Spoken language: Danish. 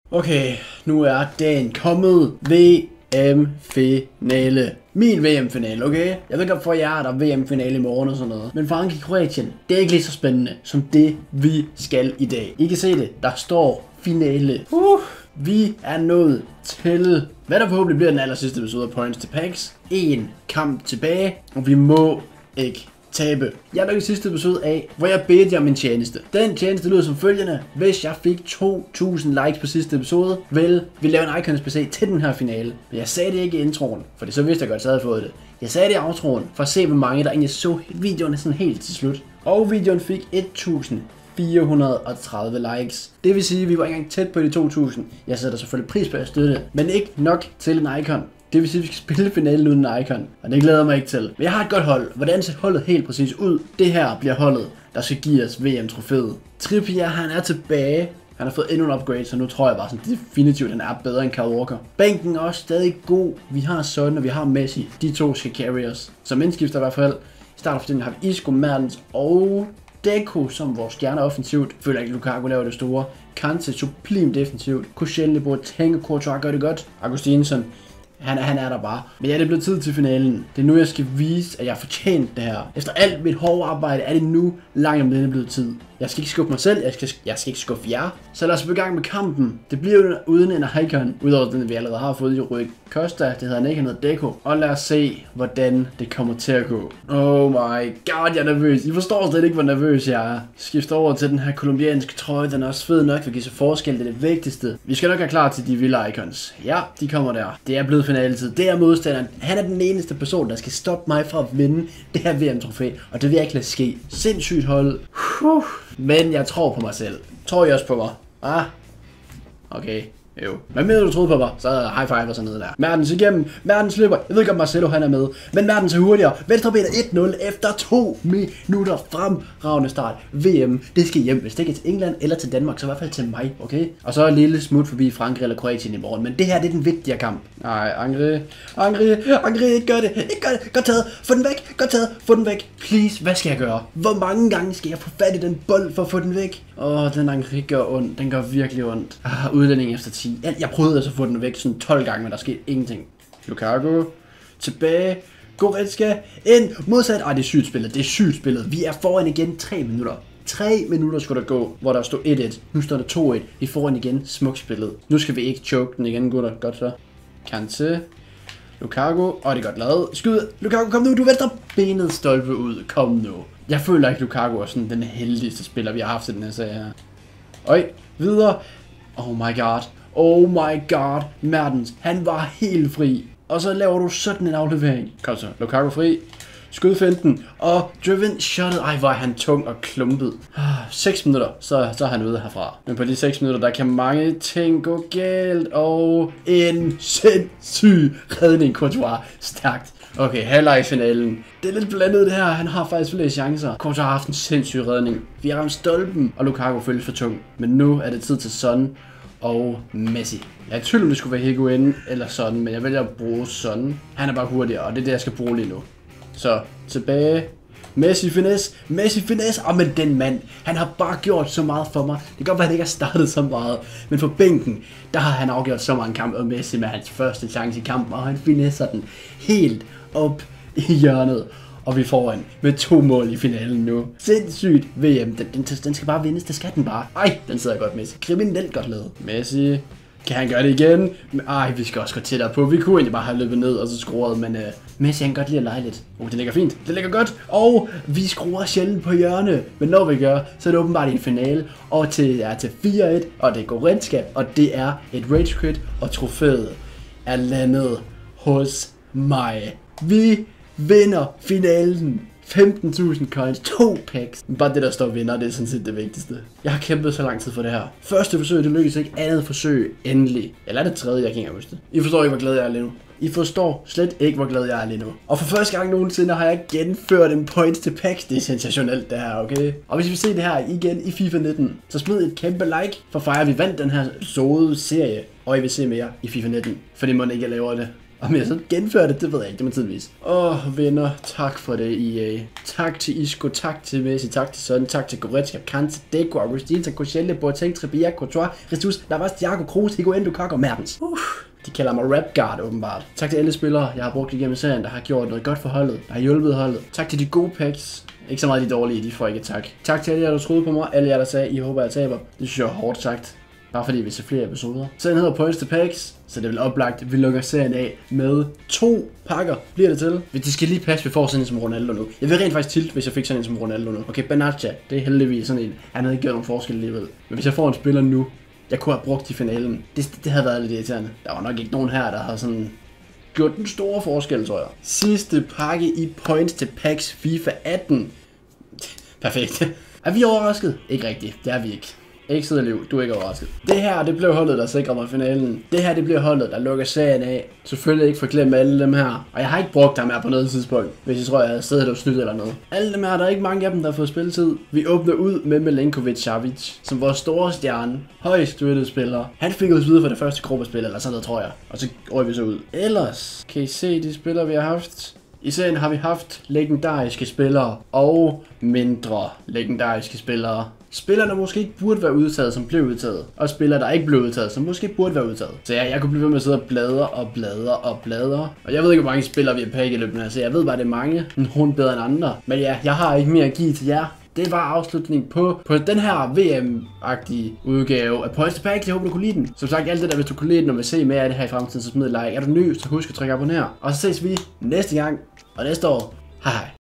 Okay, nu er dagen kommet. VM-finale. Min VM-finale, okay? Jeg ved godt for jer, der er VM-finale i morgen og sådan noget. Men Frankrig-Kroatien, det er ikke lige så spændende som det, vi skal i dag. I kan se det, der står finale. Vi er nået til, hvad der forhåbentlig bliver den aller sidste episode af Points to Packs. En kamp tilbage, og vi må ikke tabe. Jeg lavede sidste episode af, hvor jeg bedte jer om en tjeneste. Den tjeneste lyder som følgende. Hvis jeg fik 2000 likes på sidste episode, vil vi lave en Icons PC til den her finale. Men jeg sagde det ikke i introen, for så vidste jeg godt, at jeg havde fået det. Jeg sagde det i outroen, for at se, hvor mange der egentlig så videoen sådan helt til slut. Og videoen fik 1430 likes. Det vil sige, at vi var ikke engang tæt på de 2000. Jeg sætter selvfølgelig pris på at støtte, men ikke nok til en icon. Det vil sige, at vi skal spille finalen uden en icon, og det glæder mig ikke til. Men jeg har et godt hold. Hvordan ser holdet helt præcis ud? Det her bliver holdet, der skal give os VM-trofæet. Trippier, han er tilbage. Han har fået endnu en upgrade, så nu tror jeg bare sådan definitivt, han er bedre end Kyle Walker. Bænken er også stadig god. Vi har Son, og vi har Messi. De to skal carry os. Som indskifter i hvert fald. I startopstillingen har vi Isco, Mertens og Deco som vores stjerne offensivt. Føler ikke, Lukaku laver det store. Kante sublim defensivt. Koscielny, Boateng og Courtois gør det godt. Augustinsson, han er der bare. Men ja, det er blevet tid til finalen. Det er nu, jeg skal vise, at jeg har fortjent det her. Efter alt mit hårde arbejde er det nu langt om denne blevet tid. Jeg skal ikke skuffe mig selv, jeg skal ikke skuffe jer. Så lad os begynde med kampen. Det bliver jo uden en icon, udover den vi allerede har fået i Rui Costa. Det hedder han ikke, han hedder Deco. Og lad os se, hvordan det kommer til at gå. Oh my god, jeg er nervøs. I forstår slet ikke, hvor nervøs jeg er. Skifter over til den her kolumbianske trøje. Den er også fed nok, for at give sig forskel. Det er det vigtigste. Vi skal nok være klar til de vilde icons. Ja, de kommer der. Det er blevet finaletid. Det er modstanderen. Han er den eneste person, der skal stoppe mig fra at vinde det her VM-trofæ. Og det vil jeg ikke lade ske. Sindssygt hold. Men jeg tror på mig selv. Tror I også på mig? Ah? Okay. Jo. Hvad mener du troede på mig? Så high five og sådan noget der. Mertens igennem. Mertens slipper. Jeg ved ikke om Marcelo han er med. Men Mertens er hurtigere. Venstre ben 1-0 efter 2 minutter. Fremragende start. VM. Det skal hjem. Hvis det ikke er til England eller til Danmark, så i hvert fald til mig. Okay? Og så en lille smut forbi Frankrig eller Kroatien i morgen. Men det her det er den vigtige kamp. Nej, Angri, ikke gør det. Ikke gør det. Godt taget. Få den væk. Godt taget. Få den væk. Please. Hvad skal jeg gøre? Hvor mange gange skal jeg få fat i den bold for at få den væk? Den Angri gør ondt. Den gør virkelig ondt. Udlænding efter 10. Jeg prøvede altså at få den væk sådan 12 gange, men der skete ingenting. Lukaku. Tilbage. Goretzka. Ind. Modsat. Det er sygt spillet. Det er sygt spillet. Vi er foran igen 3 minutter. 3 minutter skulle der gå, hvor der stod 1-1. Nu står der 2-1. Vi får den igen. Smukt spillet. Nu skal vi ikke choke den igen, gutter. Godt så. Kante. Lukaku. Det er godt lavet. Skyd. Lukaku, kom nu. Du venstre benet stolpe ud. Kom nu. Jeg føler ikke, Lukaku er sådan den heldigste spiller, vi har haft i den her serie her. Videre. Oh my god. Oh my god. Mertens. Han var helt fri. Og så laver du sådan en aflevering. Kom så. Lukaku fri. Skudfinten. Og driven shottet. Hvor er han tung og klumpet. 6 minutter. Så er han ude herfra. Men på de 6 minutter, der kan mange ting gå galt. Og en sindssyg redning. Courtois. Stærkt. Okay, halvleg i finalen. Det er lidt blandet det her. Han har faktisk flere chancer. Courtois har haft en sindssyg redning. Vi har ramt stolpen. Og Lukaku føles for tung. Men nu er det tid til Son og Messi. Jeg er i tvivl om det skulle være Higuain eller Son, men jeg vælger at bruge Son. Han er bare hurtigere, og det er det jeg skal bruge lige nu. Så tilbage. Messi finesse. Men den mand, han har bare gjort så meget for mig. Det kan godt være, at han ikke har startet så meget, men for bænken, der har han afgjort så mange kampe, og Messi med hans første chance i kampen, og han finesser den helt op i hjørnet. Og vi får en med 2 mål i finalen nu. Sindssygt VM. Den skal bare vindes. Det skal den bare. Den sidder godt, Messi. Kriminelt godt lavet. Messi. Kan han gøre det igen? Vi skal også gå tættere på. Vi kunne egentlig bare have løbet ned og så skruet, men Messi han kan godt lide at lege lidt. Det ligger fint. Det ligger godt. Og vi skruer sjældent på hjørne. Men når vi gør, så er det åbenbart i en finale. Og til 4-1. Og det går renskab. Og det er et rage quit. Og trofæet er landet hos mig. Vi vinder finalen. 15.000 coins, 2 packs. Bare det der står vinder, det er sådan set det vigtigste. Jeg har kæmpet så lang tid for det her. Første forsøg, det lykkedes ikke. Andet forsøg, endelig. Eller er det tredje, jeg kan ikke huske det. I forstår ikke, hvor glad jeg er lige nu. I forstår slet ikke, hvor glad jeg er lige nu. Og for første gang nogensinde har jeg genført en points til packs. Det er sensationelt det her, okay? Og hvis vi ser det her igen i FIFA 19, så smid et kæmpe like, for fejre vi vandt den her sode serie. Og I vil se mere i FIFA 19, fordi man ikke laver det. Om jeg så genfører det ved jeg ikke, det må tiden vise. Venner, tak for det, EA. Tak til Isco, tak til Messi, tak til Son, tak til Goretzka, Kante, Deco, Augustin, Koscielny, Boateng, Trippier, Courtois, Jesus, Navas, Thiago, Kroos, Higuain, Lukaku, Mertens. De kalder mig rap guard åbenbart. Tak til alle spillere, jeg har brugt igennem serien, der har gjort noget godt for holdet, der har hjulpet holdet. Tak til de gode packs. Ikke så meget de dårlige, de får ikke tak. Tak til alle jer, der troede på mig, alle jer, der sagde, I håber, jeg taber. Det synes jeg er hårdt sagt. Bare fordi vi ser flere episoder. Serien hedder Points to Packs, så det er vel oplagt, vi lukker serien af med 2 pakker. Bliver det til? Det skal lige passe, vi får sådan en som Ronaldo nu. Jeg vil rent faktisk tilt, hvis jeg fik sådan en som Ronaldo nu. Okay, Benatia, det er heldigvis sådan en. Han havde ikke gjort nogen forskel alligevel. Men hvis jeg får en spiller nu, jeg kunne have brugt i finalen. Det havde været lidt irriterende. Der var nok ikke nogen her, der har sådan gjort den store forskel, tror jeg. Sidste pakke i Points to Packs FIFA 18. Perfekt. Er vi overrasket? Ikke rigtigt. Det er vi ikke. Ikke sidde liv, du er ikke overrasket. Det her, det blev holdet, der sikrer mig finalen. Det her, det bliver holdet, der lukker serien af. Selvfølgelig ikke forglemme alle dem her. Og jeg har ikke brugt ham her på noget tidspunkt, hvis jeg tror, jeg havde siddet og snydt eller noget. Alle dem her, der er ikke mange af dem, der har fået spilletid. Vi åbner ud med Milenkovic-Savic, som vores store stjerne, højst støttede spiller. Han fik os videre for det første gruppespil, eller sådan noget, tror jeg. Og så røg vi så ud. Ellers kan I se de spillere, vi har haft. I serien har vi haft legendariske spillere og mindre legendariske spillere. Spillere, der måske ikke burde være udtaget, som blev udtaget. Og spillere, der ikke blev udtaget, som måske burde være udtaget. Så ja, jeg kunne blive ved med at sidde og bladre og bladre og bladre. Og jeg ved ikke, hvor mange spillere vi har pakket i løbet af, så jeg ved bare, det er mange. Nogle bedre end andre. Men ja, jeg har ikke mere at give til jer. Det var afslutningen på den her VM-agtige udgave af Points to Packs. Jeg håber, du kunne lide den. Som sagt, alt det der, hvis du kunne lide den og vil se mere af det her i fremtiden, så smid et like. Er du ny, så husk at trykke abonner. Og så ses vi næste gang og næste år. Hej hej.